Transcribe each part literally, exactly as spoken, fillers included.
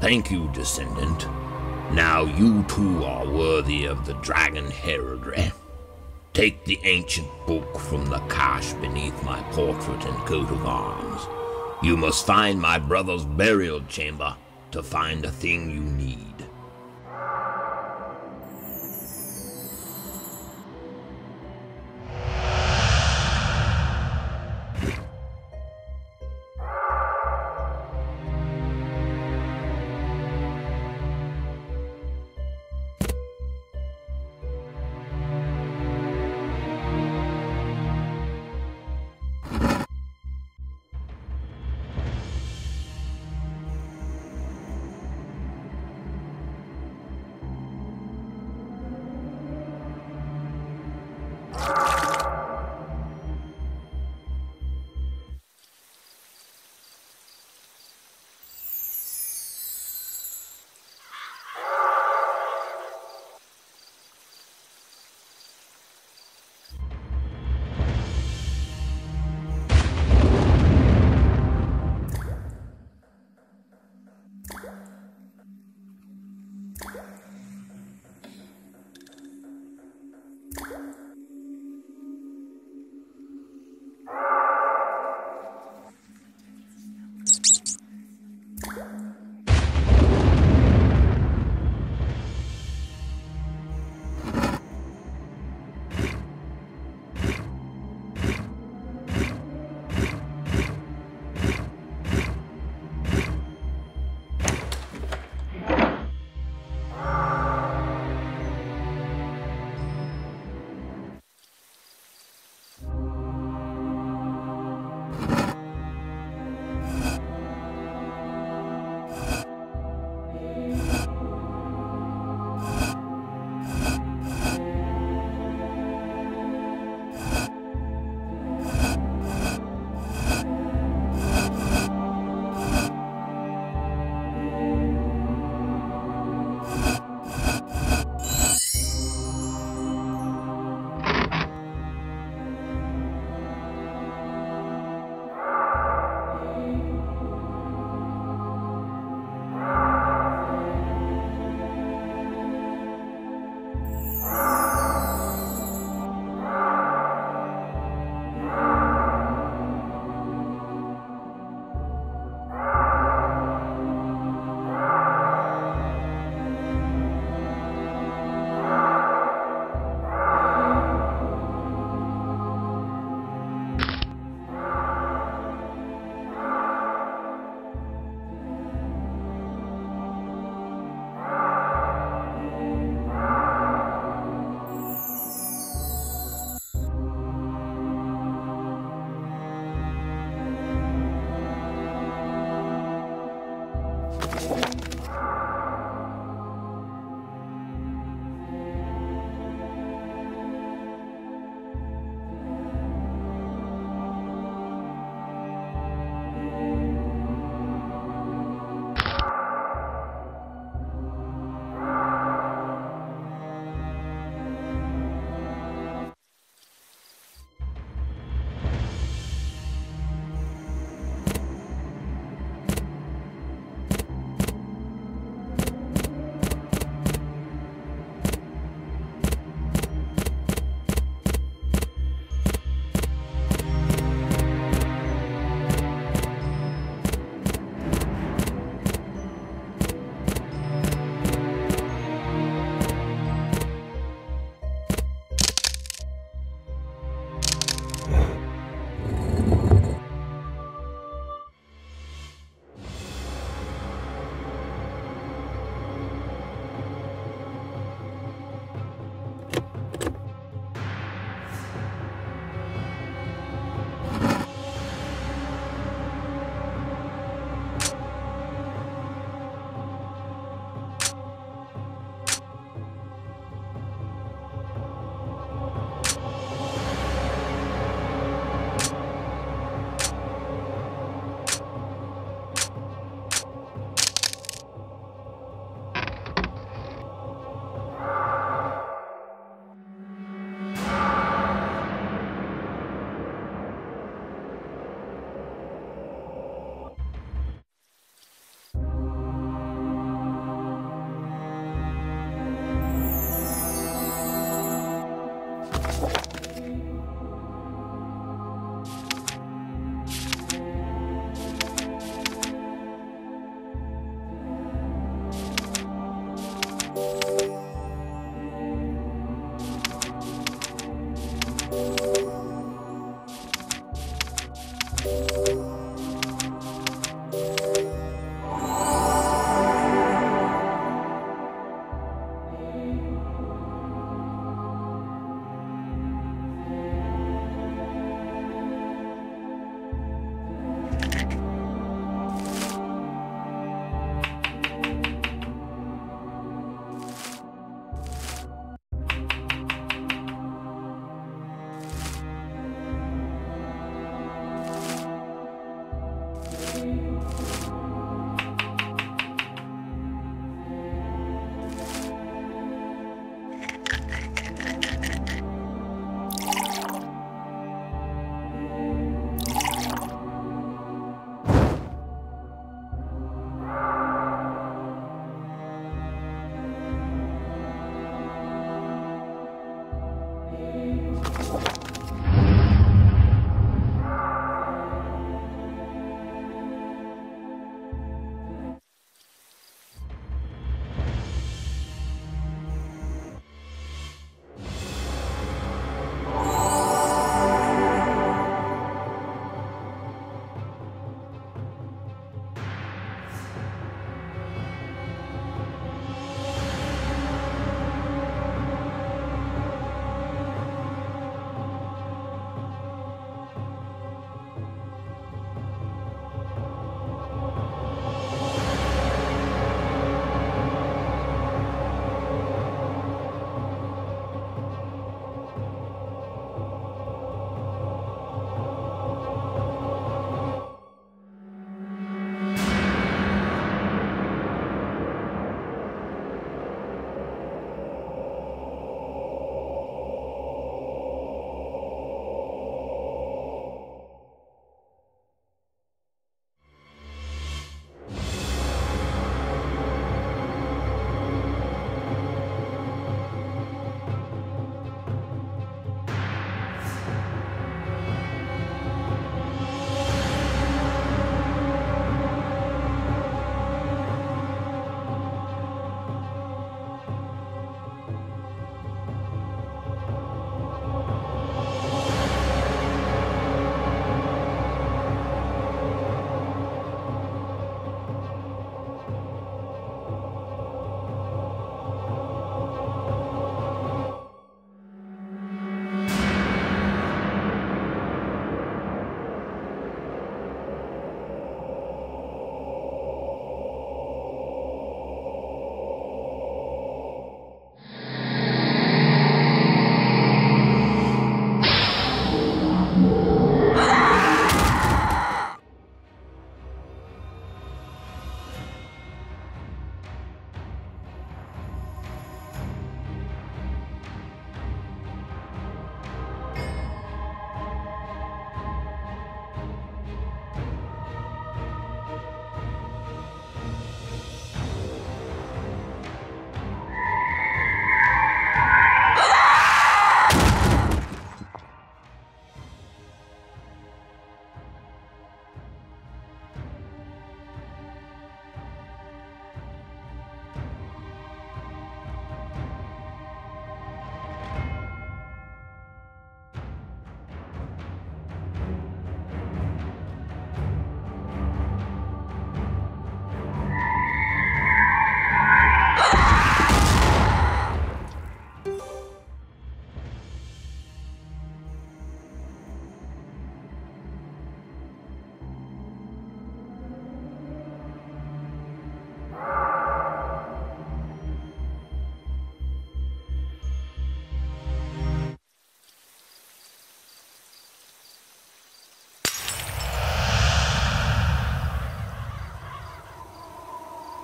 Thank you, descendant. Now you too are worthy of the dragon heraldry. Take the ancient book from the cache beneath my portrait and coat of arms. You must find my brother's burial chamber to find a thing you need.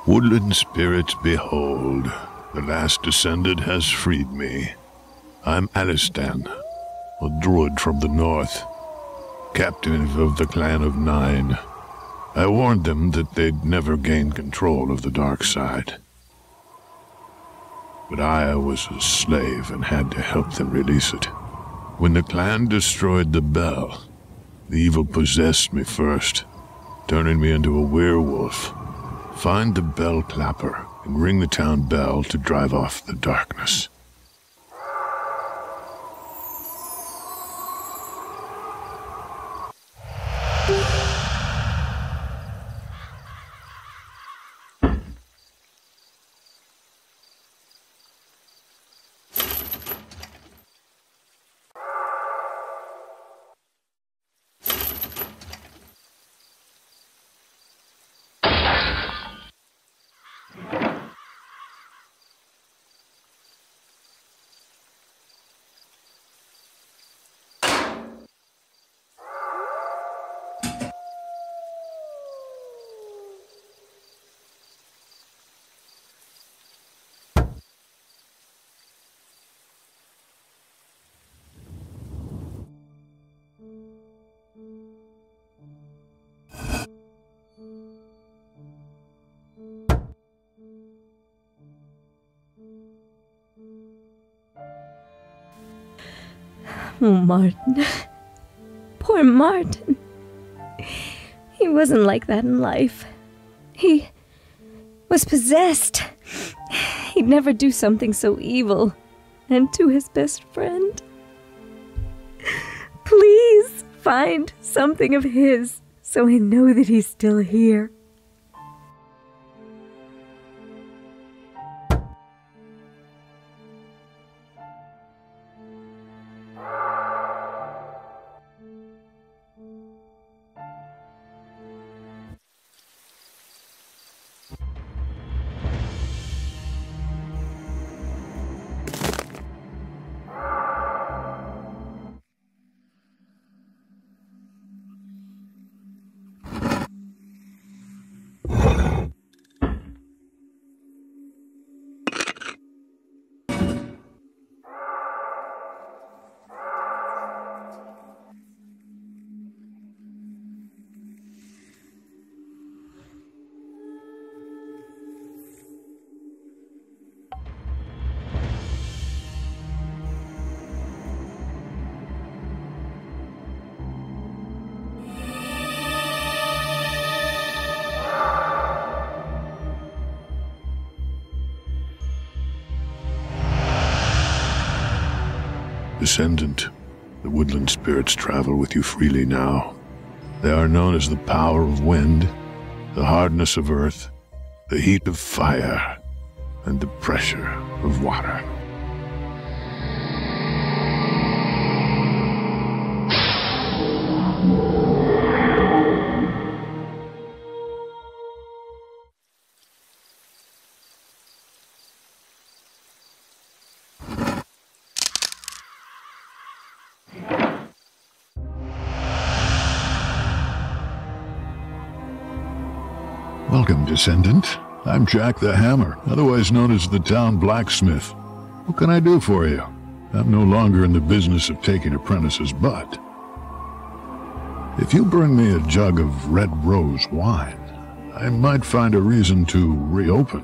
Woodland spirits, behold, the last descendant has freed me. I'm Alistan, a druid from the north, captive of the clan of Nine. I warned them that they'd never gain control of the dark side. But I was a slave and had to help them release it. When the clan destroyed the bell, the evil possessed me first, turning me into a werewolf. Find the bell clapper and ring the town bell to drive off the darkness. Oh, Martin. Poor Martin. He wasn't like that in life. He was possessed. He'd never do something so evil. And to his best friend. Please find something of his so I know that he's still here. Descendant, the woodland spirits travel with you freely now. They are known as the power of wind, the hardness of earth, the heat of fire, and the pressure of water. Welcome, Descendant. I'm Jack the Hammer, otherwise known as the town blacksmith. What can I do for you? I'm no longer in the business of taking apprentices, but if you bring me a jug of red rose wine, I might find a reason to reopen.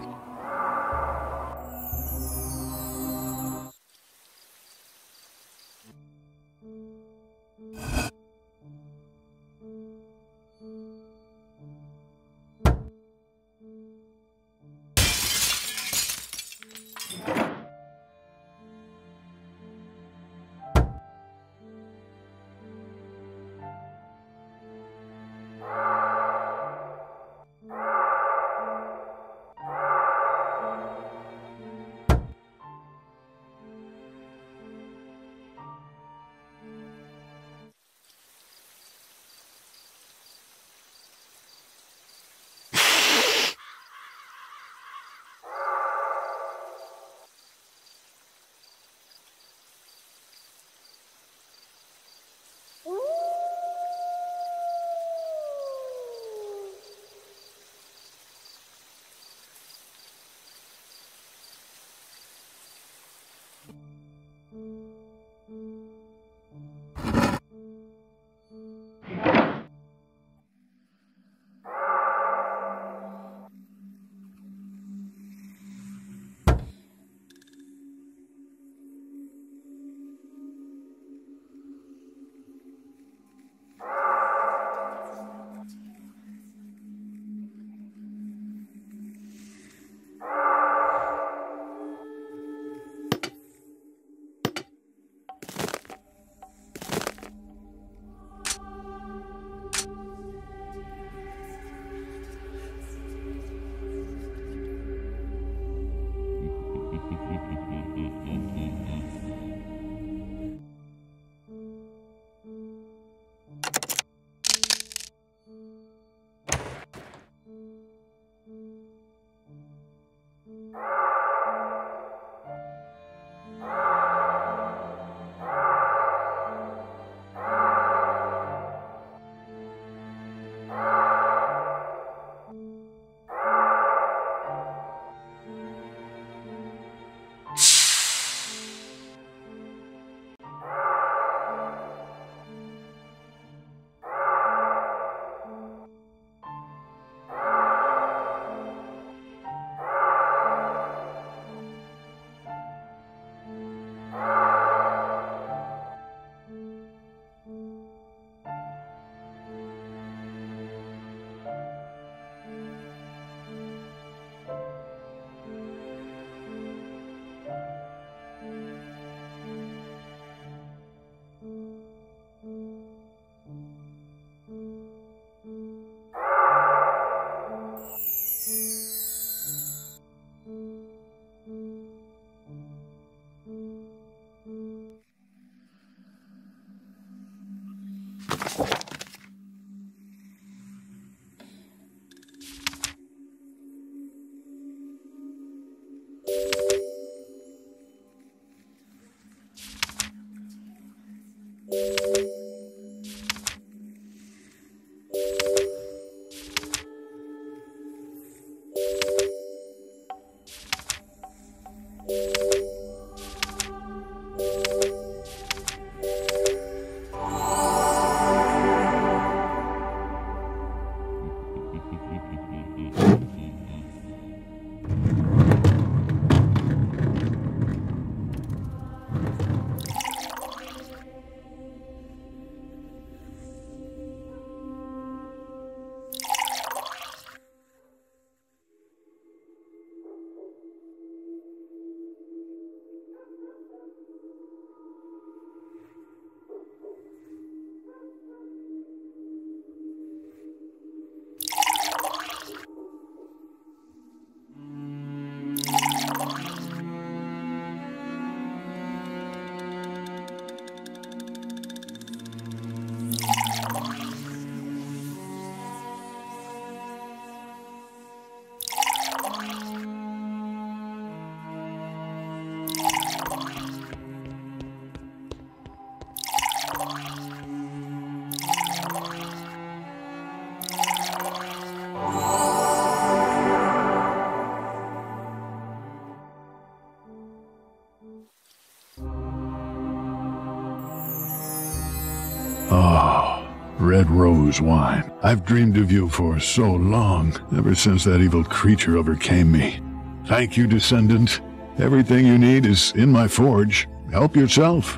red rose wine. I've dreamed of you for so long, ever since that evil creature overcame me. Thank you, Descendant. Everything you need is in my forge. Help yourself.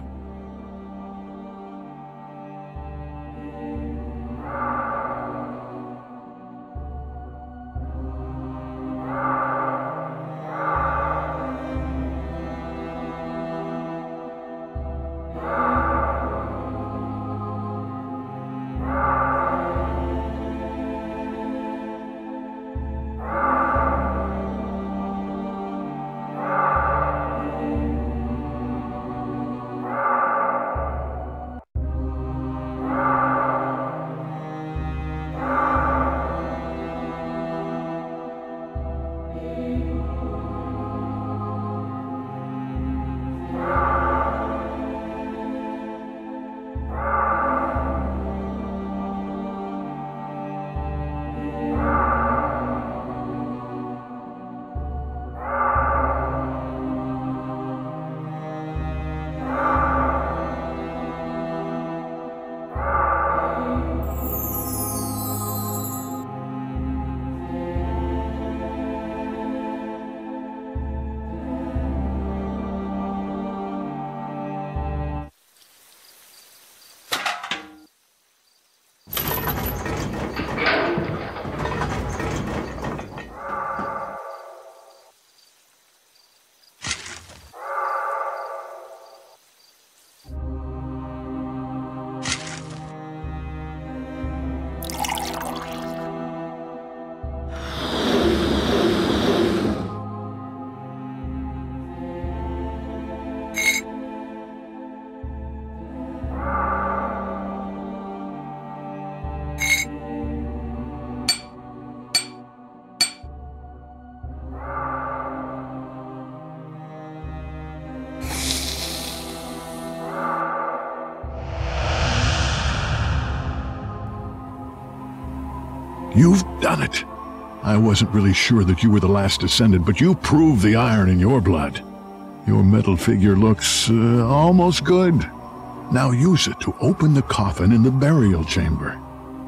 You've done it. I wasn't really sure that you were the last Descendant, but you prove the iron in your blood. Your metal figure looks uh, almost good. Now use it to open the coffin in the burial chamber.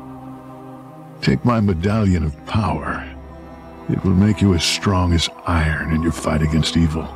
Take my medallion of power. It will make you as strong as iron in your fight against evil.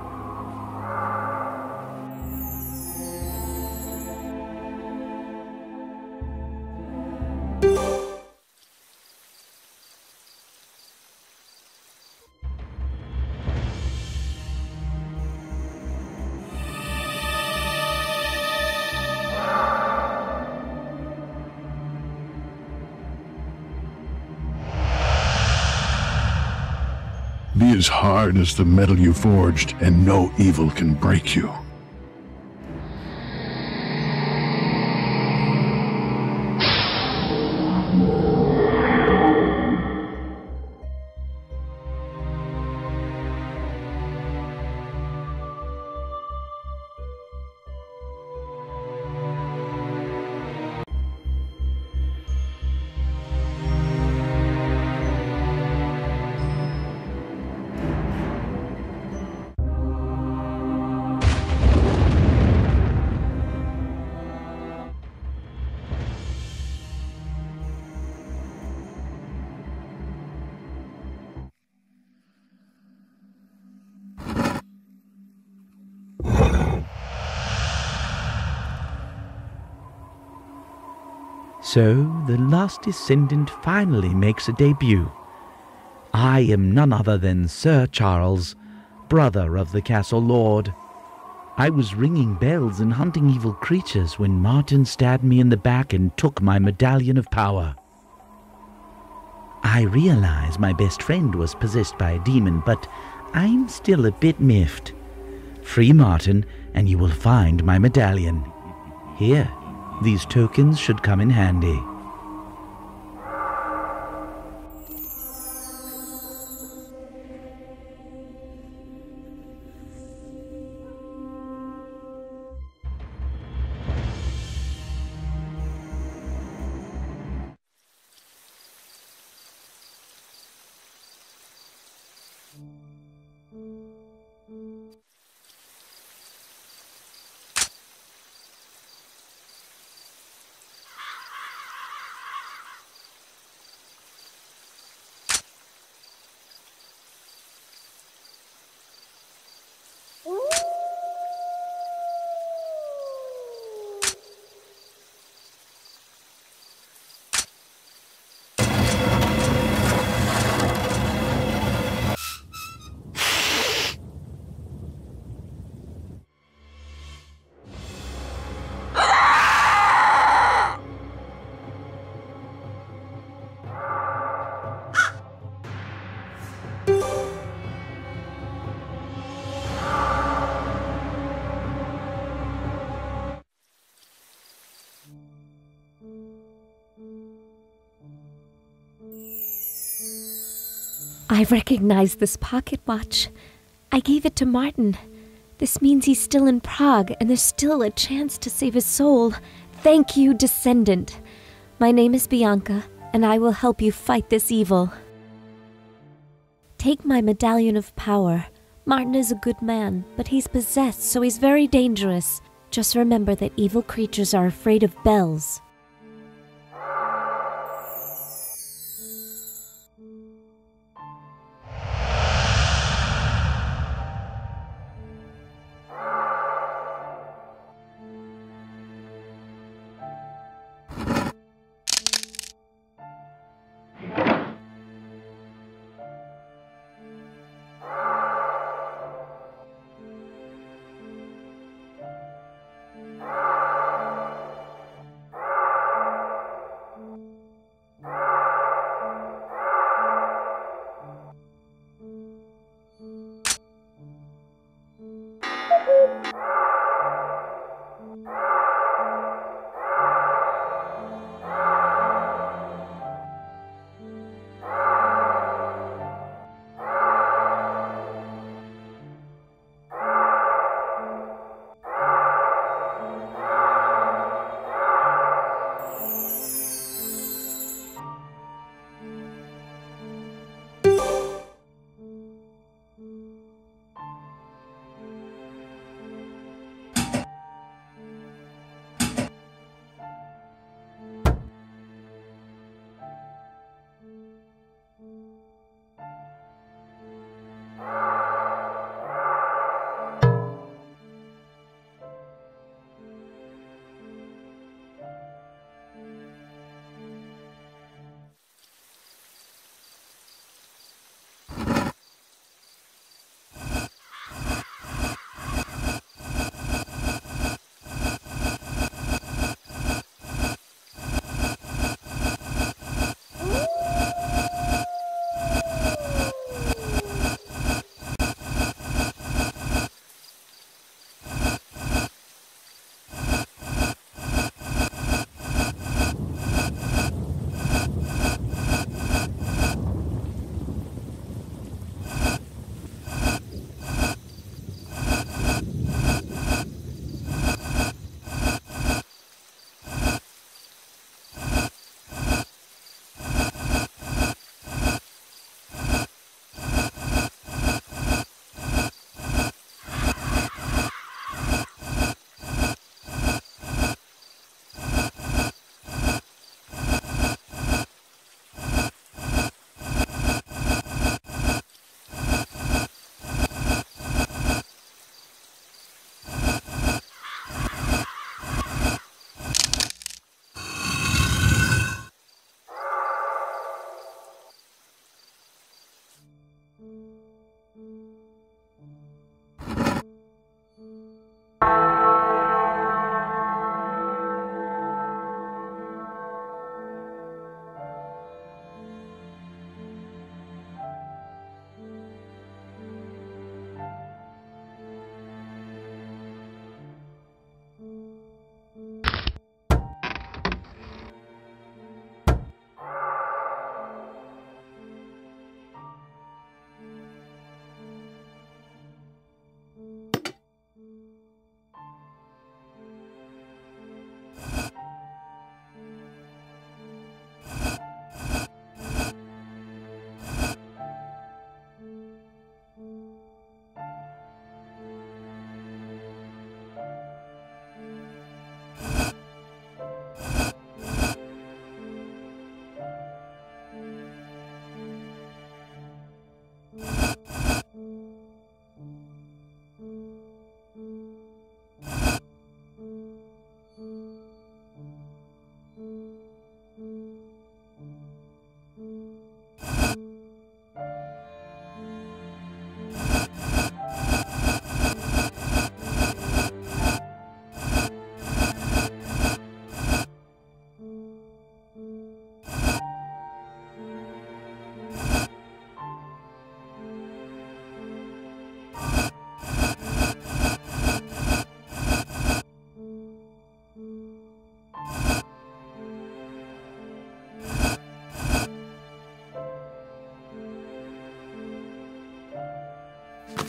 Be as hard as the metal you forged, and no evil can break you. So, the last Descendant finally makes a debut. I am none other than Sir Charles, brother of the Castle Lord. I was ringing bells and hunting evil creatures when Martin stabbed me in the back and took my medallion of power. I realize my best friend was possessed by a demon, but I'm still a bit miffed. Free Martin, and you will find my medallion. Here. These tokens should come in handy. I recognize this pocket watch. I gave it to Martin. This means he's still in Prague, and there's still a chance to save his soul. Thank you, Descendant. My name is Bianca, and I will help you fight this evil. Take my Medallion of Power. Martin is a good man, but he's possessed, so he's very dangerous. Just remember that evil creatures are afraid of bells.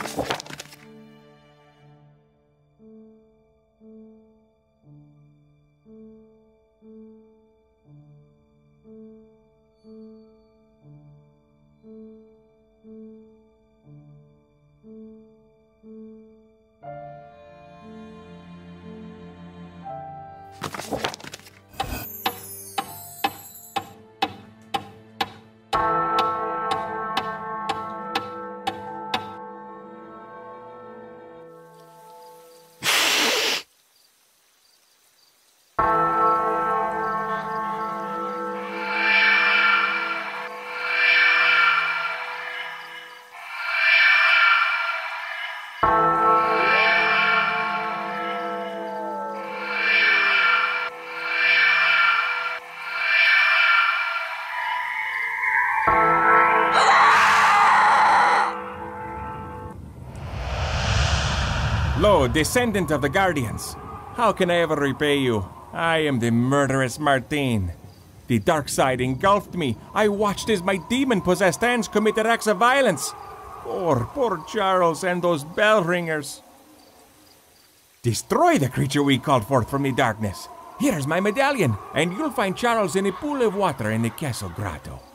Lo, descendant of the Guardians, how can I ever repay you? I am the murderous Martin. The dark side engulfed me. I watched as my demon-possessed hands committed acts of violence. Poor, poor Charles and those bell ringers. Destroy the creature we called forth from the darkness. Here's my medallion, and you'll find Charles in a pool of water in the castle grotto.